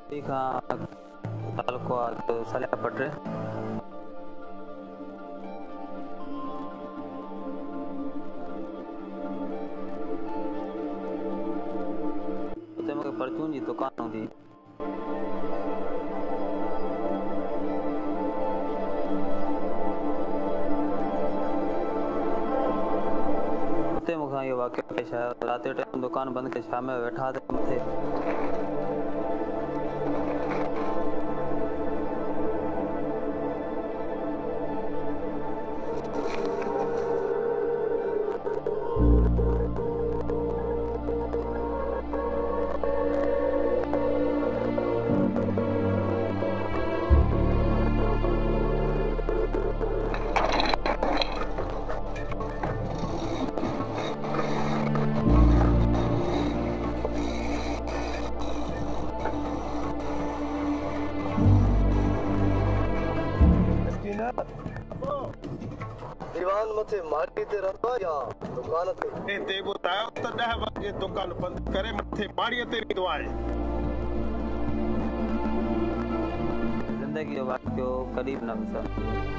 ठीक है तालुको सलिया पटरे उते मूंखे परचून जी दुकान हूंदी उते मूंखां इहो वाक़ियो पेश आयो राति जो टाइम दुकान बंदि करे शाम जो वेठा ते मथे दीवान मथे माटी ते रहंदो या दुकान ते ते ॿुधायो त 10 वजे दुकान बंदि करे मथे माड़ीअ ते वेंदो आहे ज़िंदगी जो वाक़ियो कॾहिं बि न विसर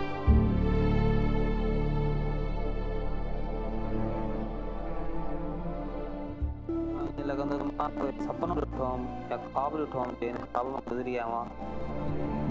ईअं लॻंदो त मां कोई सपनो ॾिठो हुअमि या ख्वाब ॾिठो हुअमि हिन ख्वाब मां गुज़री आयो आहियां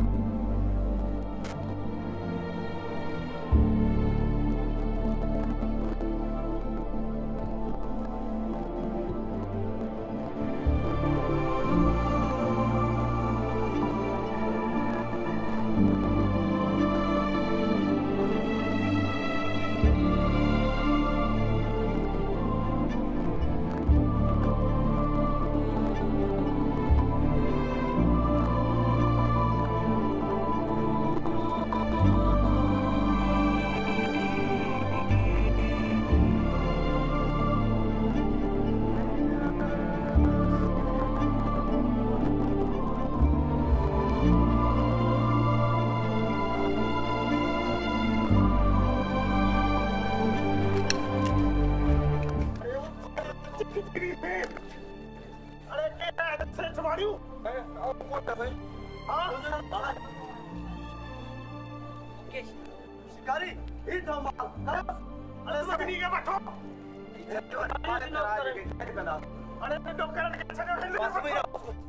शिकारी ही तो माल अरे सभिनी के बैठो अरे डॉक्टर ने छड़ो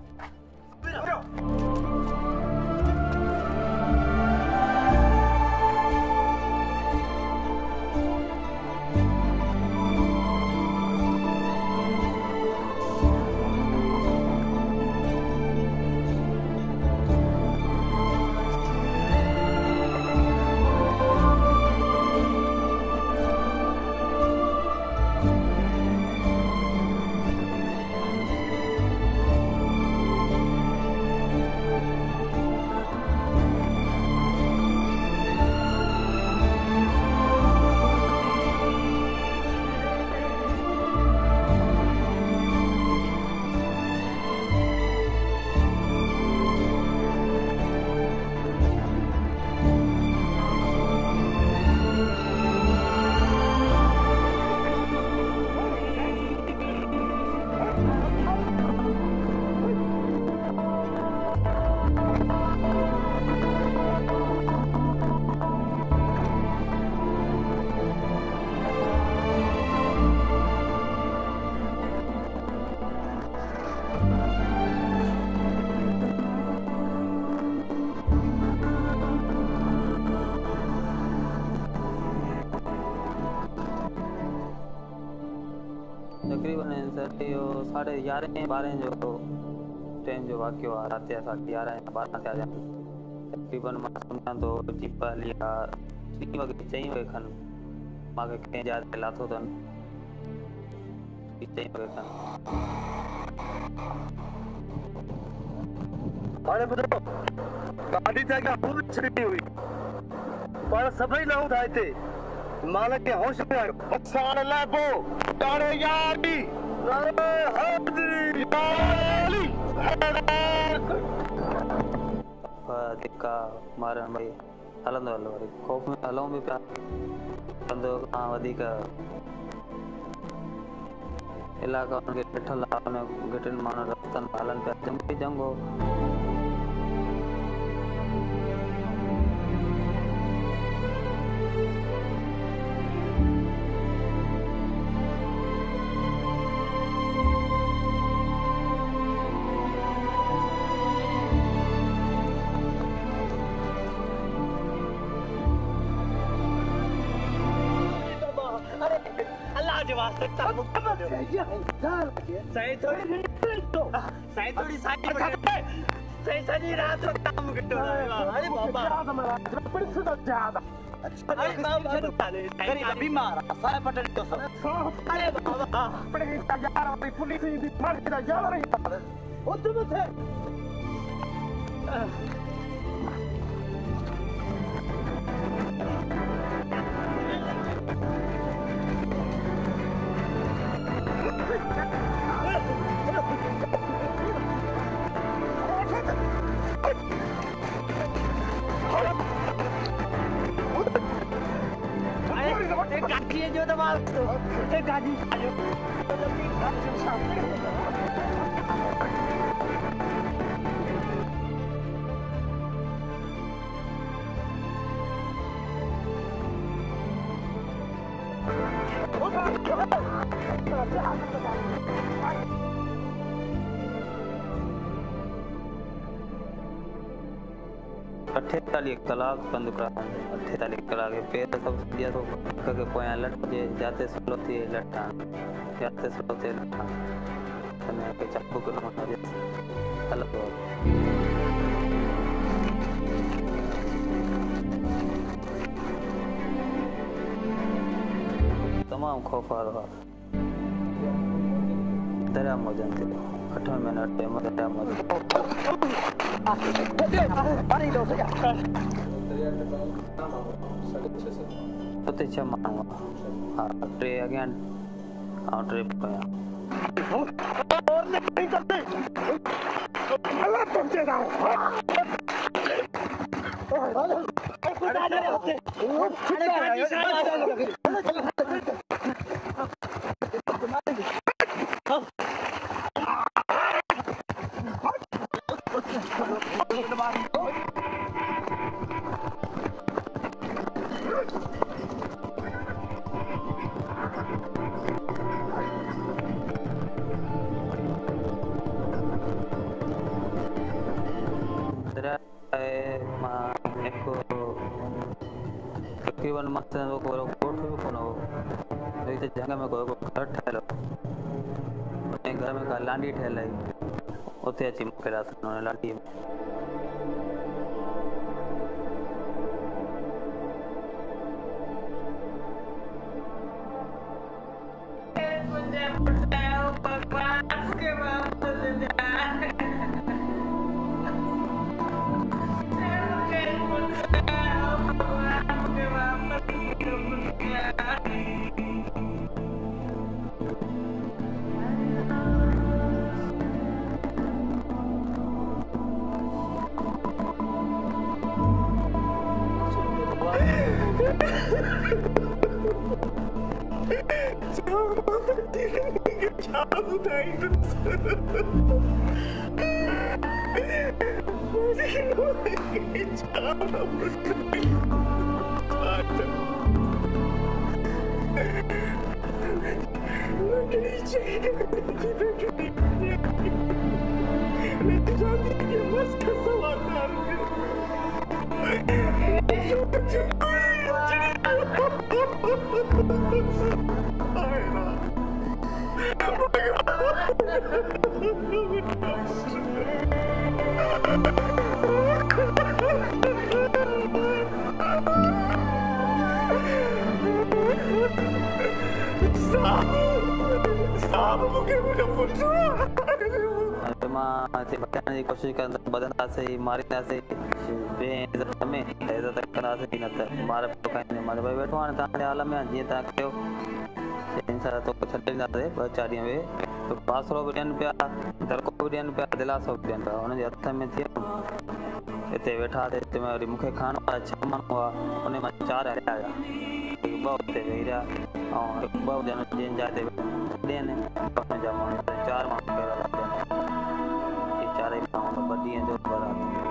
तकरीबन इहो 11:30 जो टाइम जो वाक़ियो आहे राति जा 11:30 या 12 थिया तकरीबन मां सम्झां थो जीप हली आहे 4 वॻे 4 वॻे खनि मूंखे कंहिं जाइ ते लाथो अथनि 4 वॻे खनि हाणे ॿुधो गाॾी ते अॻियां हू छॾी हुई पाण सभई लहूं था हिते मालिक खे होश में आयो असां लाइबो तारे यारी नारे हाज़री यारी धिका मारण भई हलंदो हलो वरी खौफ़ में हलूं बि पिया कंदो खां वधीक इलाका उनके ॾिठल आहे उन घिटियुनि माण्हू रस्तनि हलनि पिया जंगी जंग हो सही रात को काम करो अरे बाबा अरे बाबा बीमार सारे पटल तो सब अरे बाबा पड़े यार अपनी पुलिस दी मार के जा रही है ओ तुम थे जो दबाव तो एक गाड़ी आ जाओ अठेतालीह कलाक बंदि करा 48 कलाक पेर सब दिया तो के पोयां लट जे जाते स्लो थी लटा जाते स्लो थे लटा तने के चाकू को न अलग हो तमाम खौफार हुआ दरिया मौजन थे 8 मिनट पे दरिया मौजन पानी दो सजा तो छह माण्हू हाँ टे अॻियां ऐं टे पोयां और नहीं करते अल्लाह तुमसे ना तकरीबन मस्त को कोठ भी कोन हो जगह में कोई घर ठहल घर में का लांडी ठहल है उते अची मूंखे रात लांडी में बचाने की कोशिश कर बदलता से मारींदा से बेइज्जत में इज्जत करा से न त मार पकाने मारे भाई बैठो हाणे तव्हांजे हाल में जीअं तव्हां कयो इंसान तो छॾींदासीं 2-4 ॾींहं वेह तो पासरो बि ॾियनि पिया दड़को बि ॾियनि पिया दिलासो बि ॾियनि पिया हुनजे हथ में थियो हिते वेठा हिते में वरी मूंखे खाइण वारा 6 माण्हू हुआ उन मां 4 हलिया विया 2 हुते वेही रहिया ऐं 2 ॼणा जंहिं जाइ ते वॾे ने जा माण्हू 4 माण्हू पहिरियों लॻंदा ये चारे माण्हू बदियां जो बरात